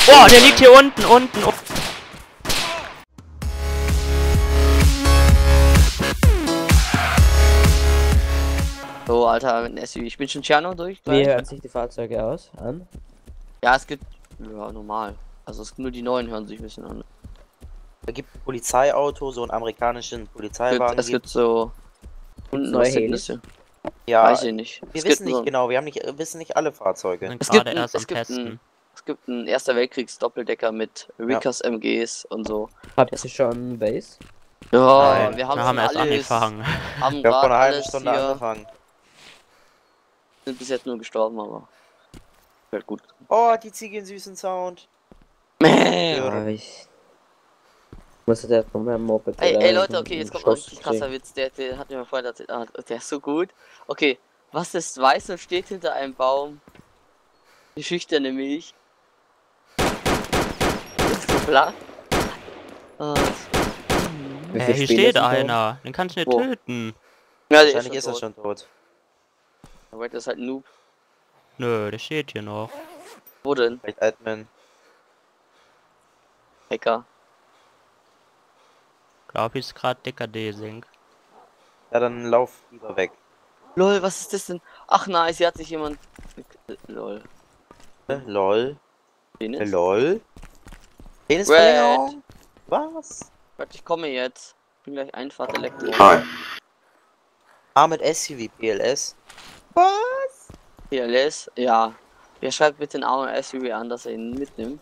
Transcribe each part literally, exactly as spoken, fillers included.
Boah, der liegt hier unten, unten, unten. So, Alter, mit einem S U V. Ich bin schon Tscherno durch. Wie hören sich die Fahrzeuge aus an? Ja, es gibt. Ja, normal. Also es, nur die neuen hören sich ein bisschen an. Da gibt ein Polizeiauto, so einen amerikanischen Es gibt, Polizeiwagen. es gibt so. Unten neue was Helis? Helis? ja, Weiß ich nicht. wir Es wissen gibt nicht so, genau, wir haben nicht, wir wissen nicht alle Fahrzeuge. Sind Es gibt, gerade ein, erst es, am gibt Testen. ein, es gibt einen Erster Weltkriegs Doppeldecker mit Rikas M Gs und so. Habt ihr schon Base? Ja, Nein, wir haben, wir haben schon erst alles, angefangen. haben Wir haben vor gerade einer halben alles Stunde hier, angefangen. sind bis jetzt nur gestorben, aber wird gut. Oh, die Ziege in süßen Sound. Mäh. Ja, ich muss jetzt von meinem Moped. Ey, wieder ey Leute, einen okay, jetzt kommt noch ein Schuss richtig krasser kriegen. Witz, der, der hat mir vorhin erzählt, ah, der ist so gut. Okay, was ist weiß und steht hinter einem Baum? Die schüchterne Milch. Ist so flach. Ah, Wie Äh, viele hier Spieler steht sind da? einer. Den kannst du nicht Wo? töten. ja, der Wahrscheinlich ist er tot. schon tot. Aber das ist halt ein Noob. Nö, der steht hier noch. Wo denn? Vielleicht Admin. Hacker. Glaub ich, ist gerade dicker D-Sync. Ja, dann lauf lieber weg. Lol, was ist das denn? Ach nice, hier hat sich jemand... Lol. Äh, Lol. Penis? Äh, Lol. Penisverlängerung? Was? Warte, ich komme jetzt. Ich bin gleich Einfahrt Elektro. Ah, mit S U V P L S. Was? P L S? Ja. Wer schreibt bitte den armen S U V an, dass er ihn mitnimmt?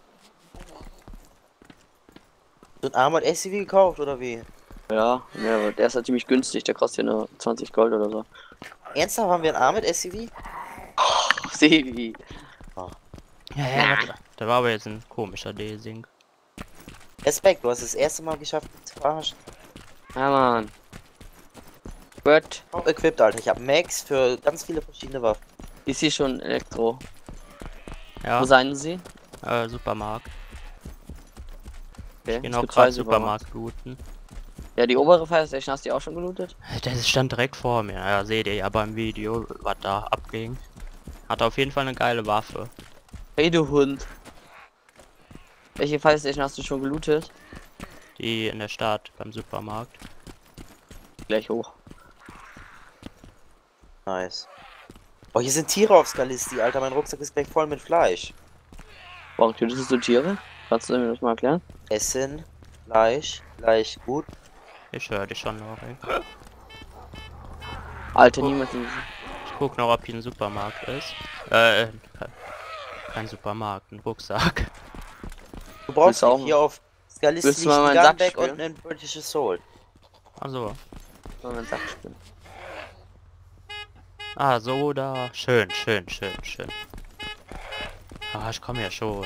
So ein Armored S U V gekauft, oder wie? Ja, ja, aber der ist halt ziemlich günstig, der kostet ja nur zwanzig Gold oder so. Ernsthaft, haben wir ein Armored S U V? Oh, Sevi. Ja, ja, warte. Da war aber jetzt ein komischer D-Sync. Respekt, du hast es das erste Mal geschafft, mich zu verarschen. Ja, Mann. Gut. Top equipped, Alter. Ich hab Max für ganz viele verschiedene Waffen. Ist hier schon Elektro? Ja, Wo seien sie? äh, Supermarkt. Okay, Ich geh es noch gibt zwei gerade Supermarkt looten. Ja, die obere Fire Station hast du die auch schon gelootet? Der stand direkt vor mir. Ja, seht ihr ja beim Video, was da abging. Hat auf jeden Fall eine geile Waffe. Hey, du Hund. Welche Fire Station hast du schon gelootet? Die in der Stadt beim Supermarkt. Gleich hoch. Nice. Oh, hier sind Tiere auf Skalisti, Alter. Mein Rucksack ist gleich voll mit Fleisch. Warum tötest du Tiere? Kannst du mir das mal erklären? Essen, Fleisch, Fleisch, gut. Ich höre dich schon noch, ey. Alter, niemand. Ich guck noch, ob hier ein Supermarkt ist. Äh, kein, kein Supermarkt, ein Rucksack. Du brauchst Willst du auch- nicht hier auf Skalisti Willst du mal meinen einen Sack Gunback spielen? und einen British Assault. Also. Wenn man sagt, stimmt. Ah, so da. Schön, schön, schön, schön. Ah, ich komme ja schon.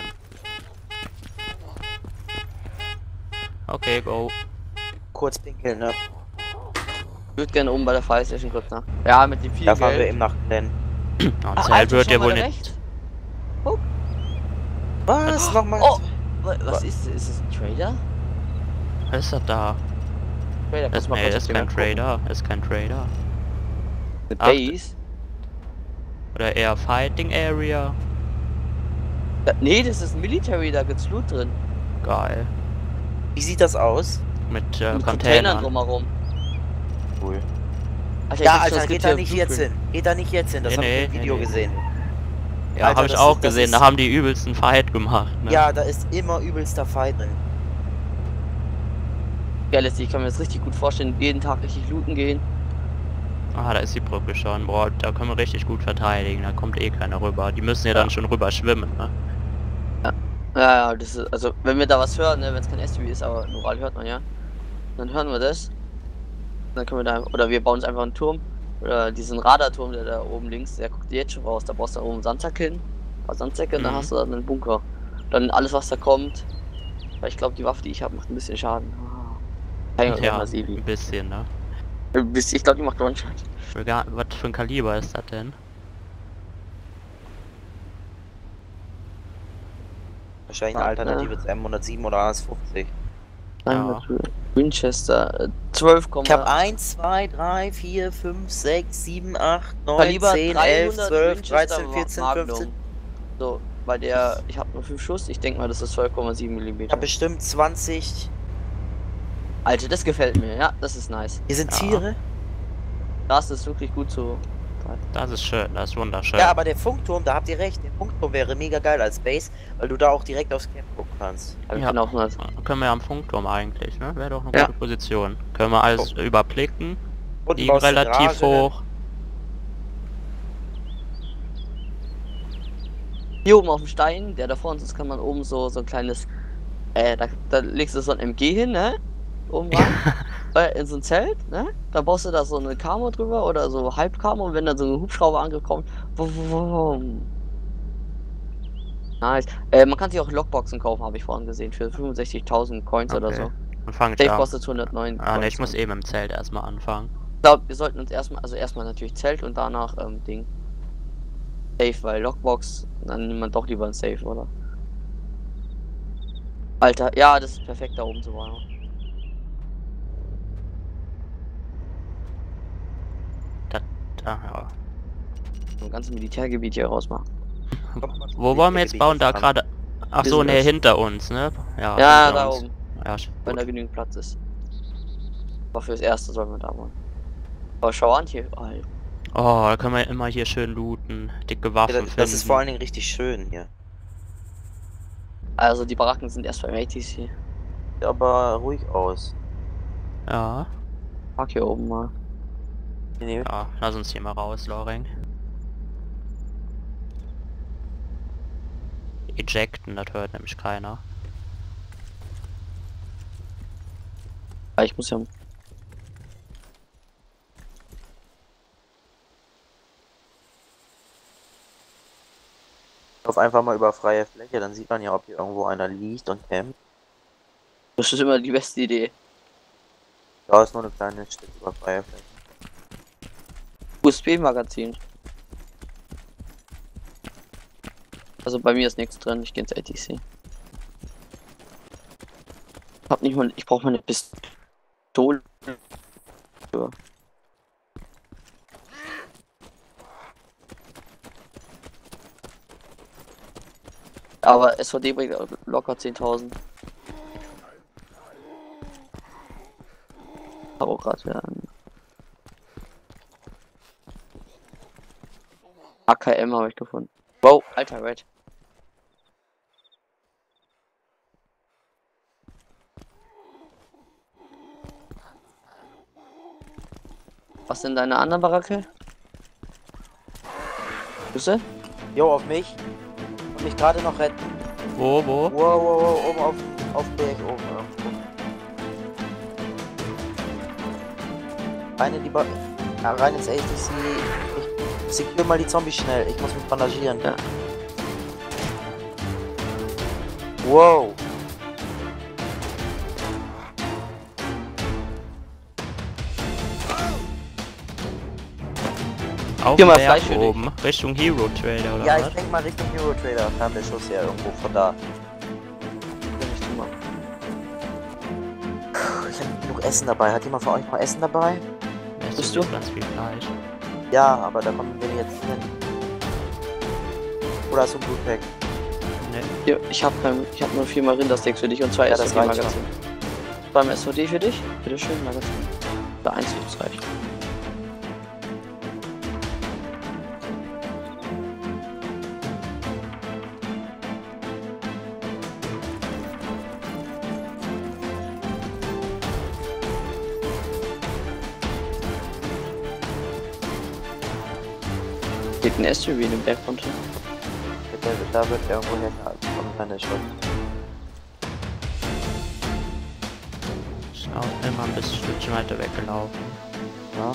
Okay, go. Kurz pinkeln, ne? Ich würde gerne oben bei der Fire Station kurz nach. Ja, mit dem viel Da fahren wir Geld. im Nachtrennen. Und Ach, Zelt Alter, wird schau ja mal wohl da nicht. rechts. Was? Nochmal? Oh! wa- Was ist das? Ist das ein Trader? Was ist das da? Trader, Das, kannst du mal nee, kurz das ist auf kein die Map Trader. Das ist kein Trader. gucken? Mit Ach, Base? Oder eher Fighting Area. Ja, nee, das ist ein Military, da gibt's Loot drin. Geil. Wie sieht das aus? Mit äh, Mit Containern Containern. drumherum. Cool. Alter, Ja, ich Alter, das geht gibt da hier nicht jetzt Blueprint. hin. Geht da nicht jetzt hin, das Nee, hab ich nee, im nee, Video nee. gesehen. Ja, Alter, habe ich das auch ist- das gesehen. ist- Da haben die übelsten Fight gemacht. Ne? Ja, da ist immer übelster Fight drin. Ja, letztlich, ich kann mir das richtig gut vorstellen, jeden Tag richtig looten gehen. Ah, da ist die Brücke schon. Boah, da können wir richtig gut verteidigen. Da kommt eh keiner rüber. Die müssen ja, Ja. dann schon rüber schwimmen. Ne? Ja, ja, das ist, also, wenn wir da was hören, ne, wenn es kein S U V ist, aber Noral hört man ja, dann hören wir das. Dann können wir da, oder wir bauen uns einfach einen Turm, oder diesen Radarturm, der da oben links, der guckt jetzt schon raus, da brauchst du da oben einen Sandsack hin, ein paar Sandsäcke, und dann Mhm. hast du dann einen Bunker. Dann alles, was da kommt, weil ich glaube, die Waffe, die ich habe, macht ein bisschen Schaden. Ah. Ja, Ja, mal Sevi. ein bisschen, ne? Ich glaube, die macht One-Shot. Egal, was für ein Kaliber ist das denn? Wahrscheinlich eine Ah, Alternative zu M hundertsieben oder A S fünfzig. Ja. Winchester, äh, zwölf, Ich habe eins, zwei, drei, vier, fünf, sechs, sieben, acht, neun, Kaliber zehn, elf, dreihundert zwölf, Winchester dreizehn, vierzehn, Magnum. fünfzehn. So, weil der, ich habe nur fünf Schuss, ich denke mal, das ist zwölf Komma sieben Ich Millimeter. hab bestimmt zwanzig. Alter, das gefällt mir, ja, das ist nice. Hier sind Ja. Tiere. Das ist wirklich gut so. Das ist schön, das ist wunderschön. Ja, aber der Funkturm, da habt ihr recht. Der Funkturm wäre mega geil als Base, weil du da auch direkt aufs Camp gucken kannst. Aber ich Ja. bin auch nur, Dann können wir ja am Funkturm eigentlich, ne? Wäre doch eine Ja. gute Position. Können wir alles überblicken. Unten Die baust du relativ Garage hin. hoch. hier oben auf dem Stein, der da vor uns ist, kann man oben so, so ein kleines, äh, da, da legst du so ein M G hin, ne? Oben rein. äh, in so ein Zelt, ne? Da baust du da so eine Camo drüber oder so Halbcamo und wenn dann so ein Hubschrauberangriff kommt, wum, wum, wum. Nice. Äh, man kann sich auch Lockboxen kaufen, habe ich vorhin gesehen, für fünfundsechzigtausend Coins oder so. Dann fange ich Safe an. kostet hundertneun. Ah ne, Coins. ich muss eben im Zelt erstmal anfangen. Ich glaube, wir sollten uns erstmal, also erstmal natürlich Zelt und danach ähm, Ding. Safe, weil Lockbox, dann nimmt man doch lieber ein Safe, oder? Alter, ja, das ist perfekt da oben zu bauen. Da, ja. Ein ganzes Militärgebiet hier rausmachen. Wo wollen wir jetzt bauen? Da gerade. Ach so, ne, Business. hinter uns, ne? Ja, Ja, hinter da uns. oben, Ja, wenn gut. da genügend Platz ist. Aber fürs Erste sollen wir da bauen. Aber schau an hier, Alter. Oh, da können wir immer hier schön looten. Dicke Waffen Ja, finden. das, das ist vor allen Dingen richtig schön hier. Also die Baracken sind erst beim A T C. Sieht aber ruhig aus. Ja. Fuck hier oben mal. Nee, nee. Ja, lass uns hier mal raus, Loring. Ejecten, das hört nämlich keiner. Ah, ich muss ja. Lauf einfach mal über freie Fläche, dann sieht man ja, ob hier irgendwo einer liegt und campt. Das ist immer die beste Idee. Da ist nur eine kleine Stück über freie Fläche. U S B-Magazin. Also bei mir ist nichts drin, ich gehe ins A T C. Ich hab nicht mal, ich brauche mal eine Pistole. Ja. Aber S V D bringt locker zehntausend. Aber gerade ja. A K M habe ich gefunden. Wow, alter Red. Was sind deine anderen Baracke? Grüße? Jo, auf mich. Und mich gerade noch retten. Wo, wo? Wow, wow, wow, oben auf, auf Berg oben. irgendwo. Rein in die ba ja, rein ins A T C. Ich secure mal die Zombies schnell. Ich muss mich bandagieren. Ja. Wow. Auf Hier dem mal Berg Fleisch für dich. oben, Richtung Hero Trader oder Ja, was? ich denke mal Richtung Hero Trader kam der Schuss ja irgendwo von da. Will ich tun mal. Puh, ich habe genug Essen dabei. Hat jemand von euch noch Essen dabei? Ja, Bist so du? ganz viel Fleisch. Ja, aber da kommen wir jetzt hin. Oder hast du ein Blutpack? Ne? Hier, ich habe kein, ich habe nur viermal Rindersteaks für dich und zwei Ja, das S V reicht D-Magazin. Beim S V D für dich? Bitteschön, Magazin. Oder eins, das reicht. Geht ein S U V in den Berg runter. Da, da wird irgendwo her kommen, wenn der Schuss. Ist auch immer ein bisschen Stückchen weiter weggelaufen. Ja.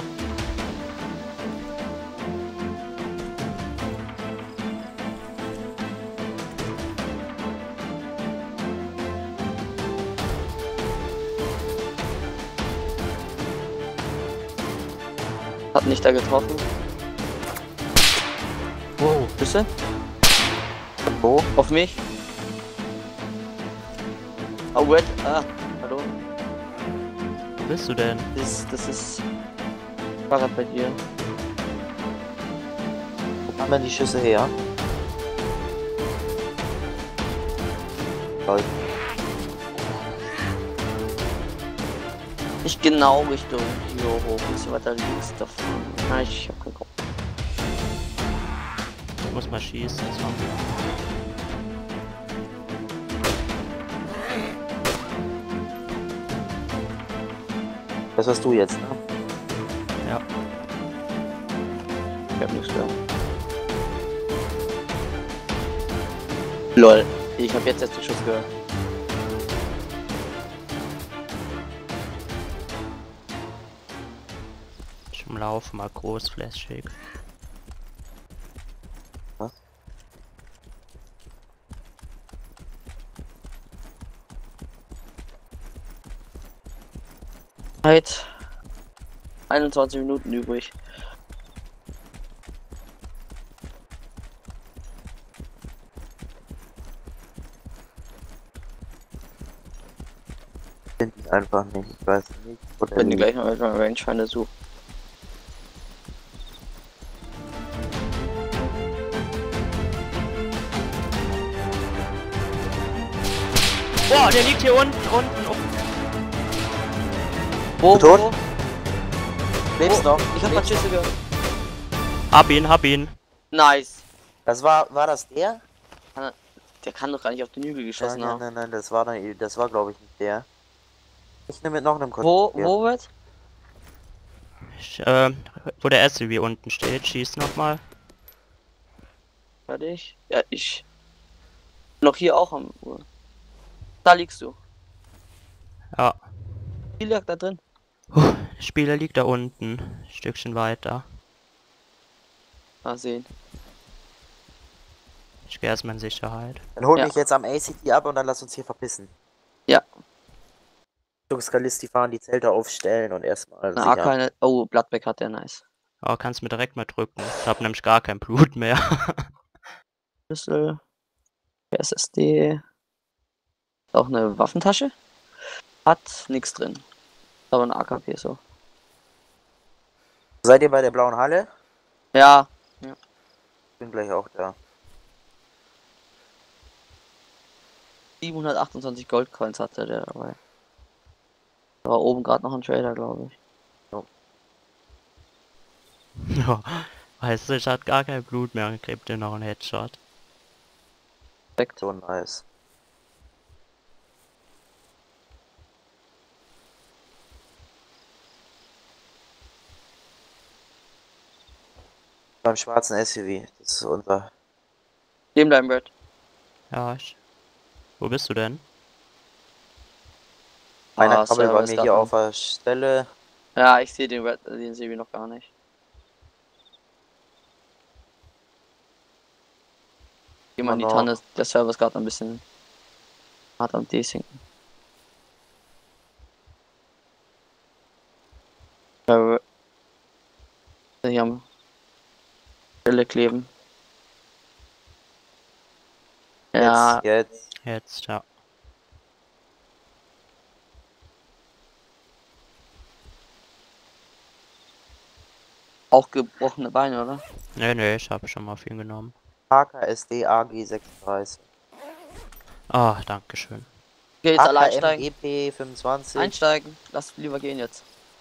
Hat nicht da getroffen. Wow. Küsse? Wo? Auf mich? Oh, wait. Ah, hallo. Wo bist du denn? Das, das ist Fahrrad bei dir. Wo kamen denn die Schüsse her? Toll. Nicht genau Richtung hier hoch, ein bisschen weiter links davon. Nein, ich hab keinen Kopf. Ich muss mal schießen. So. Das warst du jetzt, ne? Ja. Ich hab nichts gehört. Lol, ich hab jetzt erst den Schuss gehört. Ich umlaufe mal großflächig. Was? Zeit. einundzwanzig Minuten übrig. Finde ich einfach nicht. Ich weiß nicht, wo der Wenn die liegt. gleich mal mal Rangefinder suchen. Boah, der liegt hier unten, unten. Oh. Wo, tot? wo? Lebst Wo? noch? Ich hab grad Lebst Schüsse gehört. Hab ihn, hab ihn. Nice. Das war, war das der? Der kann doch gar nicht auf den Hügel geschossen Nein, haben. nein, nein, das war dann, das war glaube ich nicht der. Ich nehme mit noch einem Wo, Kontaktier. wo wird? Ich, äh, wo der S U V unten steht, schieß nochmal. Warte ich. Ja, ich. Noch hier auch am Uhr. Da liegst du. Ja. Wie lag da drin? Puh, der Spieler liegt da unten. Ein Stückchen weiter. Mal sehen. Ich gehe erstmal in Sicherheit. Dann hol Ja. mich jetzt am A C T ab und dann lass uns hier verpissen. Ja. Skalist, die fahren, die Zelte aufstellen und erstmal Na, keine. Oh, Bloodback hat der nice. Aber kannst mir direkt mal drücken. Ich hab nämlich gar kein Blut mehr. Schlüssel. S S D. Auch eine Waffentasche. Hat nichts drin. Aber ein A K P so. Seid ihr bei der blauen Halle? Ja. Bin gleich auch da. siebenhundertachtundzwanzig Goldcoins hatte der dabei. Da war oben gerade noch ein Trader, glaube ich. Ja, weißt du, ich hatte gar kein Blut mehr und krieg dir noch einen Headshot. Perfekt. So nice. Beim schwarzen S U V. Das ist unser. Neben deinem Red. Ja, ich. Wo bist du denn? Einer Ah, krabbelt bei Server ist mir grad hier noch- auf der Stelle. Ja, ich sehe den Red, den sehe ich noch gar nicht. Geh mal in die Genau. Tanne, der Server ist gerade ein bisschen hart am Desinken. Äh, hier am Stelle kleben. Ja, Jetzt, jetzt. Jetzt, ja. auch gebrochene Beine, oder? Nee, nee, ich habe schon mal viel genommen. H K S D A G sechsunddreißig. Ah, danke schön. Geh jetzt alle A K M einsteigen. E P fünfundzwanzig. Einsteigen. Lass lieber gehen jetzt.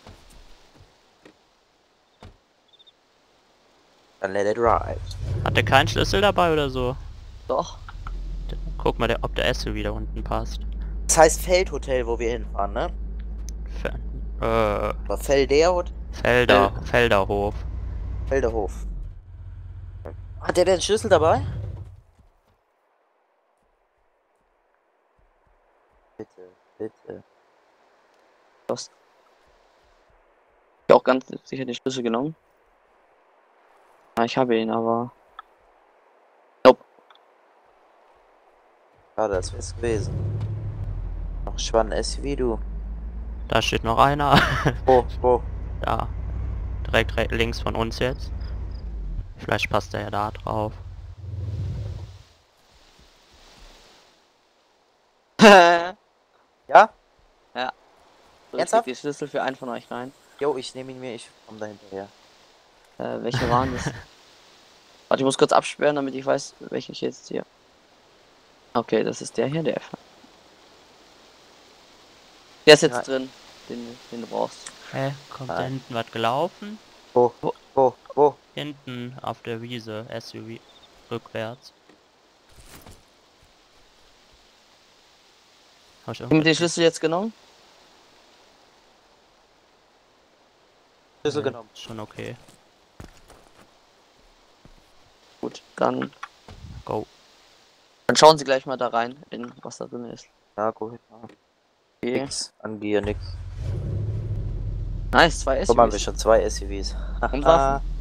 Dann let it ride. Hat der keinen Schlüssel dabei oder so? Doch. Guck mal, der, ob der S U V da unten passt. Das heißt Feldhotel, wo wir hinfahren, ne? Fe äh, Oder Felder Hotel? Felder, Felderhof. Felderhof. Hat der denn Schlüssel dabei? Bitte, bitte. Was? Ich hab auch ganz sicher den Schlüssel genommen. Ja, ich habe ihn, aber. Ja, das wär's gewesen. Noch spannend S U V, du. Da steht noch einer. Wo, wo? Da. Direkt re links von uns jetzt. Vielleicht passt er ja da drauf. Ja? So, ich leg Ernsthaft? die Schlüssel für einen von euch rein. Jo, ich nehme ihn mir, ich komm da hinterher. Äh, welche waren das? Warte, ich muss kurz absperren, damit ich weiß, welchen ich jetzt hier. Okay, das ist der hier, der Der ist jetzt Ja. drin, den, den du brauchst. Hä? Kommt da Nein. hinten was gelaufen? Wo? Wo? Wo? Wo? Hinten auf der Wiese, S U V. Rückwärts. Hab ich Haben wir den irgendwas- Schlüssel jetzt genommen? Schlüssel Nee, genommen. Schon okay. Gut, dann, Go. dann schauen Sie gleich mal da rein, in was da drin ist. Ja, guck ich mal. Okay. Nix. An dir nix. Nice, zwei S U Guck mal, wir Vs. schon zwei S U Vs. Und Waffen.